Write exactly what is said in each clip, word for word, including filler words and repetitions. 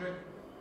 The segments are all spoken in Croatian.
Check.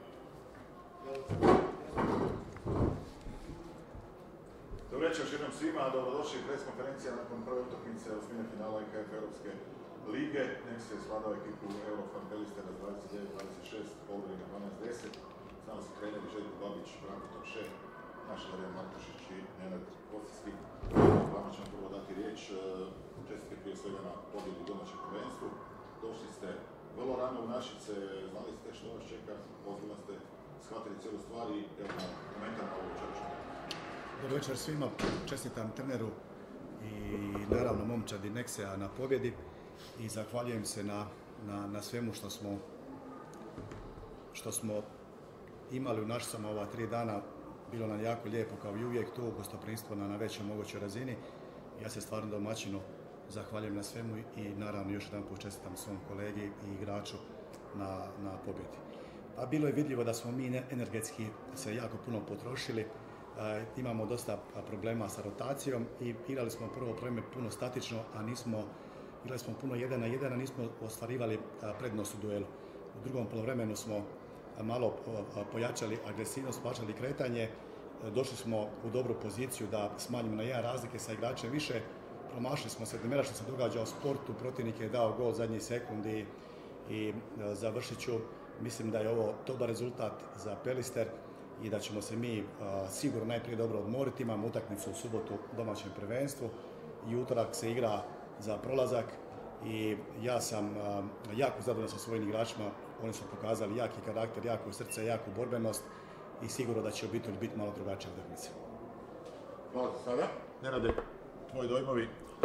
Dobro večer još jednom svima, dobrodošli pres konferencija nakon prve utakmice osmine finala I K F Europske lige. Nek se svladao ekipu Eurofan Pelistera dvadeset devet dvadeset šest, Polveri na dvanaest deset. Znamo se treneri Željko Babić, Branko Topše, naš Adrian Markošić i Nenad Kosticki. Vama ćemo prvo dati riječ. Čestitke prije svega na pobjedi u domaćem prvenstvu. Došli ste vrlo rano u Našice, znali ste što vas čeka, ozbiljno ste shvatili cijelu stvar i evo na komentar na ovu čaču. Dobro večer svima, čestitam treneru i naravno momčadi Nexea na pobjedi i zahvaljujem se na, na, na svemu što smo, što smo imali u Našicama ova tri dana. Bilo nam jako lijepo kao i uvijek tu, gostoprimstvo na, na većoj mogućoj razini. Ja se stvarno domaćinu zahvaljujem na svemu i naravno još jedan put čestitam svom kolegi i igraču na, na pobjedi. Pa bilo je vidljivo da smo mi energetski se jako puno potrošili. E, imamo dosta problema sa rotacijom i igrali smo prvo vreme puno statično, a nismo, igrali smo puno jedan na jedan, a nismo ostvarivali prednost u duelu. U drugom polovremenu smo malo pojačali agresivnost, pojačali kretanje, došli smo u dobru poziciju da smanjimo na jedan razlike sa igračem više, promašili smo se, nemera što se događa u sportu, protivnik je dao gol zadnji sekundi i završit ću. Mislim da je ovo dobar rezultat za Pelister i da ćemo se mi a, sigurno najprije dobro odmoriti. Imamo utakmicu u subotu u domaćem prvenstvu i utorak se igra za prolazak i ja sam a, jako zadovoljan sa svojim igračima. Oni su pokazali jaki karakter, jako srce, jaku borbenost i sigurno da će obitelj biti malo drugačija utakmica. Hvala za sada. Nenade, tvoji dojmovi?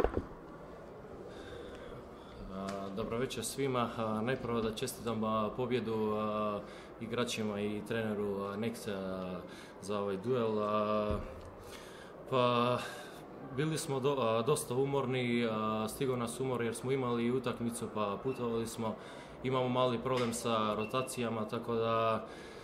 Dobro večer svima. Najprvo da čestitam pobjedu igračima i treneru Nexea za ovaj duel. Pa bili smo do, dosta umorni, stigao nas umor jer smo imali utakmicu pa putovali smo. Imamo mali problem sa rotacijama, tako da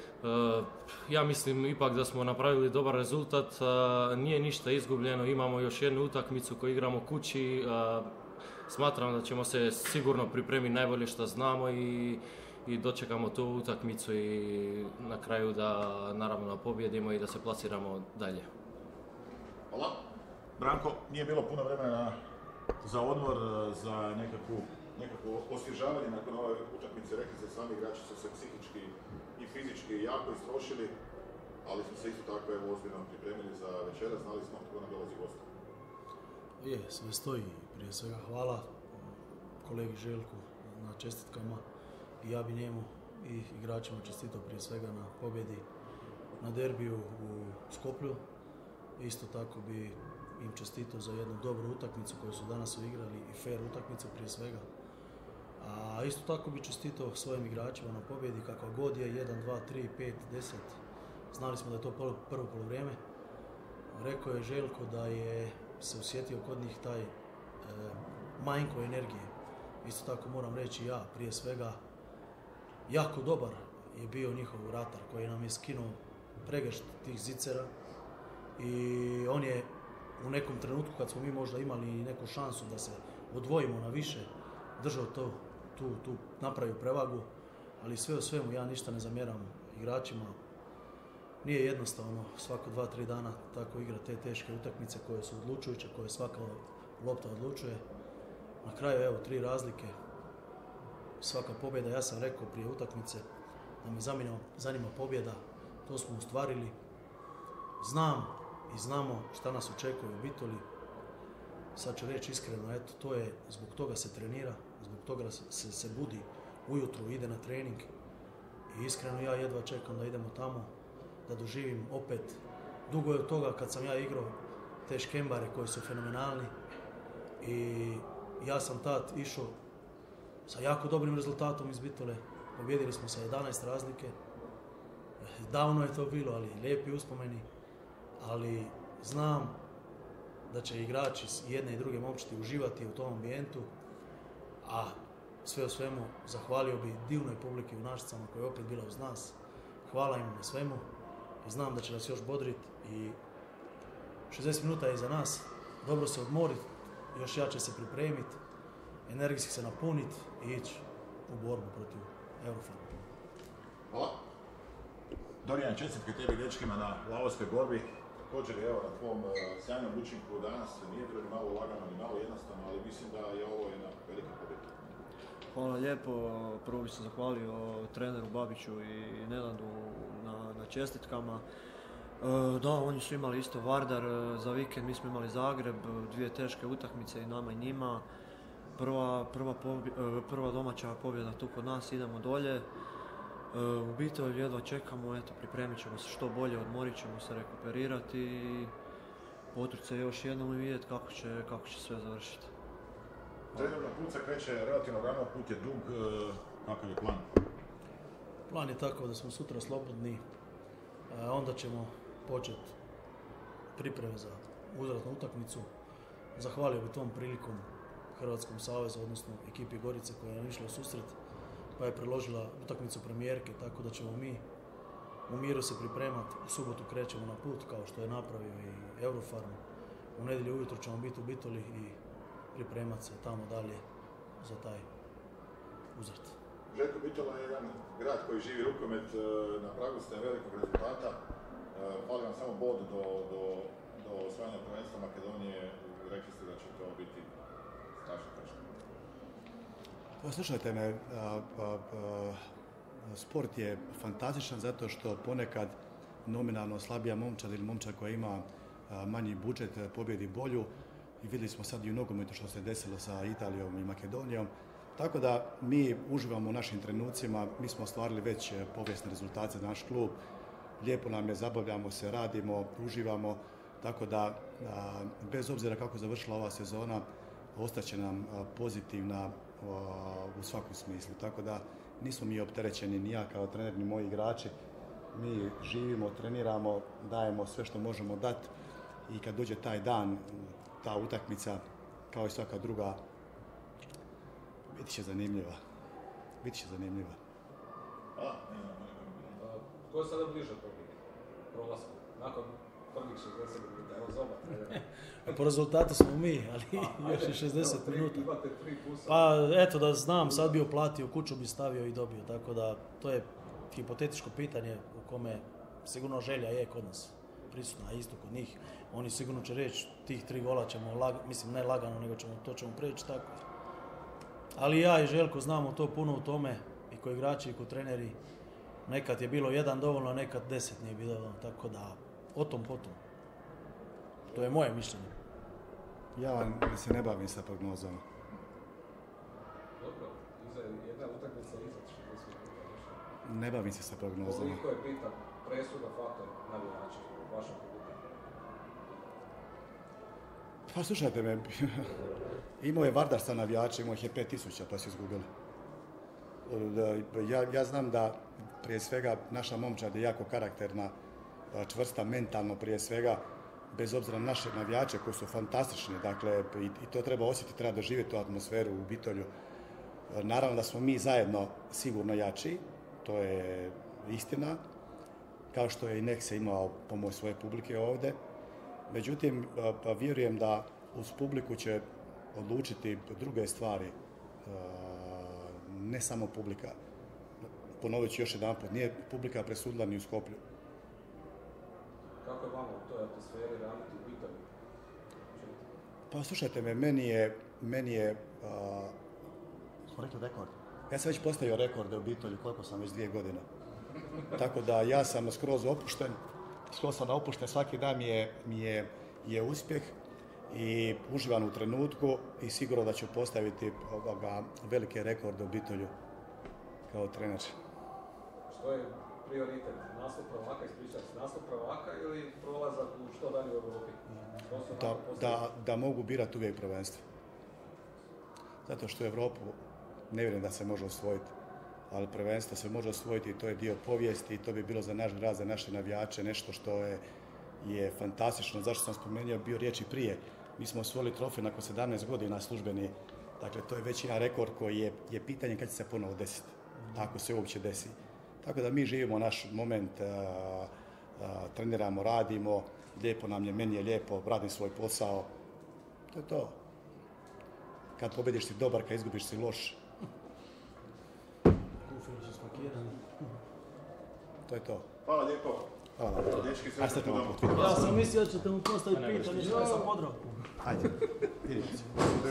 ja mislim ipak da smo napravili dobar rezultat. Nije ništa izgubljeno, imamo još jednu utakmicu koju igramo kući. Smatram da ćemo se sigurno pripremiti najbolje što znamo i, i dočekamo tu utakmicu i na kraju da naravno pobjedimo i da se plasiramo dalje. Hvala. Branko, nije bilo puno vremena za odmor, za nekakvu, nekakvo osvježavanje nakon ove utakmice. Rekli ste sami, igrači su se psihički i fizički jako istrošili, ali smo se isto tako evo ozbiljno pripremili za večera, znali smo tko nam dolazi gosta. Je, sve stoji. Prije svega hvala kolegi Željku na čestitkama i ja bi njemu i igračima čestitao prije svega na pobjedi na derbiju u Skoplju. Isto tako bi im čestitao za jednu dobru utakmicu koju su danas uigrali i fair utakmicu prije svega. A isto tako bi čestitao svojim igračima na pobjedi kakva god je jedan, dva, tri, pet, deset. Znali smo da je to prvo polovrijeme. Rekao je Željko da je se osjetio kod njih taj e, manjko energije. Isto tako moram reći ja, prije svega, jako dobar je bio njihov vratar koji nam je skinuo pregršt tih zicera i on je u nekom trenutku kad smo mi možda imali neku šansu da se odvojimo na više, držao to, tu, tu napravio prevagu, ali sve u svemu ja ništa ne zamjeram igračima. Nije jednostavno svako dva, tri dana tako igra te teške utakmice koje su odlučujuće, koje svaka lopta odlučuje. Na kraju evo tri razlike, svaka pobjeda, ja sam rekao prije utakmice da me zanima, zanima pobjeda, to smo ostvarili. Znam i znamo šta nas očekuje u Bitoli. Sad ću reći iskreno, eto to je, zbog toga se trenira, zbog toga se, se budi ujutru, ide na trening i iskreno ja jedva čekam da idemo tamo, da doživim opet. Dugo je od toga kad sam ja igrao te škembare koji su fenomenalni i ja sam tad išao sa jako dobrim rezultatom iz Bitole. Pobjedili smo sa jedanaest razlike. Davno je to bilo, ali lijepi uspomeni. Ali znam da će igrači jedne i druge momčadi uživati u tom ambijentu, a sve o svemu zahvalio bi divnoj publiki u Našicama koja je opet bila uz nas. Hvala im na svemu i znam da će nas još bodriti i šezdeset minuta je iza nas, dobro se odmoriti, još jače se pripremiti, energijski se napuniti i ići u borbu protiv Eurofana. Hvala. Dorijan, čestitke tebi dečkima na lavovskoj borbi. Također evo na tvom uh, sjajnom učinku danas nije bilo ni malo lagano, ni malo jednostavno, ali mislim da je ovo jedna velika pobjeda. Hvala lijepo. Prvo bih se zahvalio treneru Babiću i Nenadu na, na čestitkama. E, da, oni su imali isto Vardar za vikend, mi smo imali Zagreb, dvije teške utakmice i nama i njima. Prva, prva, pobj prva domaća pobjeda tu kod nas, idemo dolje. U biti jedva čekamo, eto, pripremit ćemo se što bolje, odmorit ćemo se, rekuperirati i potruditi se još jednom i vidjeti kako će, kako će sve završiti. Trenutno put se kreće relativno rano, put je dug, kakav je plan? Plan je tako da smo sutra slobodni, onda ćemo početi pripreme za uzvratnu utakmicu. Zahvalio bi tom prilikom Hrvatskom savezu, odnosno ekipi Gorice koja je nam išla u susret, pa je preložila utakmicu premijerke, tako da ćemo mi u miru se pripremati. U subotu krećemo na put, kao što je napravio i Eurofarm. U nedjelju ujutro ćemo biti u Bitoli i pripremati se tamo dalje za taj uzrat. Željko, Bitola je jedan grad koji živi rukomet, na pragu ste velikog rezultata. Fali vam samo bod do, do, do osvajanja prvenstva Makedonije. Rekli ste da će to biti strašno teško. Pa slušajte me, a, a, a, sport je fantastičan zato što ponekad nominalno slabija momčad ili momčad koja ima a, manji budžet pobjedi bolju. I vidjeli smo sad i u nogometu što se desilo sa Italijom i Makedonijom. Tako da mi uživamo u našim trenucima, mi smo ostvarili već povijesne rezultate za naš klub. Lijepo nam je, zabavljamo se, radimo, uživamo. Tako da, a, bez obzira kako završila ova sezona, ostaće nam a, pozitivna a, u svakom smislu. Tako da nismo mi opterećeni, ni ja kao trener, ni moji igrači. Mi živimo, treniramo, dajemo sve što možemo dati i kad dođe taj dan, ta utakmica, kao i svaka druga, biti će zanimljiva. Biti će zanimljiva. A, Ko je sada bliže pobjedi? Prolasku? Nakon prvih šezdeset minuta, evo zoba. Po rezultatu smo mi, ali a, još i šezdeset minuta. Imate tri plusa. Pa eto da znam, sad bi oplatio, kuću bi stavio i dobio, tako da to je hipotetičko pitanje u kome sigurno želja je kod nas prisutna, a isto kod njih. Oni sigurno će reći tih tri gola ćemo, lag, mislim ne lagano, nego ćemo, to ćemo preći tako. Ali ja i Željko znamo to puno u tome, i ko igrači i ko treneri. Nekad je bilo jedan dovoljno, nekad deset nije bilo dovoljno, tako da o tom potom. To je moje mišljenje. Ja se ne bavim sa prognozama. Dobro, iza jedna utakmica iza šezdeset minuta. Ne bavim se sa prognozama. Koliko je bitan presuda faktor navijača u vašem klubu? Pa slušajte me, imao je Vardar sa navijača, imao ih je pet tisuća pa su izgubili. Ja, ja znam da prije svega naša momčad je jako karakterna, čvrsta, mentalno prije svega, bez obzira na naše navijače koji su fantastični, dakle i, i to treba osjetiti, treba doživjeti tu atmosferu u Bitolju. Naravno da smo mi zajedno sigurno jači, to je istina, kao što je i Nexe imao pomoć svoje publike ovdje. Međutim, pa vjerujem da uz publiku će odlučiti druge stvari, ne samo publika. Ponovit ću još jedan put, nije publika presudila ni u Skoplju. Kako je vama u toj atmosferi raditi u Bitolju? Pa slušajte me, meni je, meni je, a, smo rekli rekord. Ja sam već postavio rekorde u Bitolju, koliko sam već dvije godine. Tako da ja sam skroz opušten, skroz sam opušten, svaki dan mi je, mi je, je uspjeh i uživam u trenutku i sigurno da ću postaviti ovoga, velike rekorde u Bitolju kao trener. Što je prioritet? Nastup prvaka, ispričati se, nastup prvaka ili prolazak u što dalje u Europi? Da, da, da mogu birati uvijek prvenstvo. Zato što Europu ne vjerujem da se može osvojiti, ali prvenstvo se može osvojiti i to je dio povijesti i to bi bilo za naš grad, za naše navijače nešto što je, je fantastično. Zašto sam spomenuo, bio riječi prije. Mi smo osvojili trofej nakon sedamnaest godina službeni. Dakle, to je već jedan rekord koji je, je pitanje kad će se ponovo desiti, ako se uopće desi. Tako da mi živimo naš moment, a, a, treniramo, radimo, lijepo nam je, meni je lijepo, radim svoj posao. To je to. Kad pobjediš si dobar, kad izgubiš si loš. Kuferi su spakirani. To je to. Hvala lijepo. Hvala. Dečki, Ajde, sretno tamo put. Ja sam mislio da ćete mu postaviti Ne, ne, pitanje ne, što je sa Podravkom. Ajde, vidimo se.